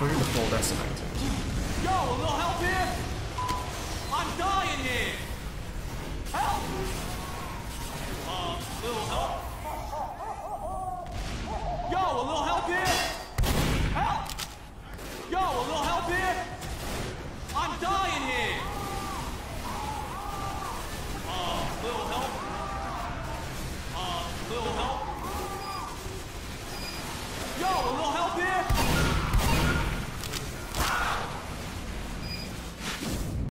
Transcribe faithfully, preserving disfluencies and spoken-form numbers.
including the full decimator. Yo, a little help here?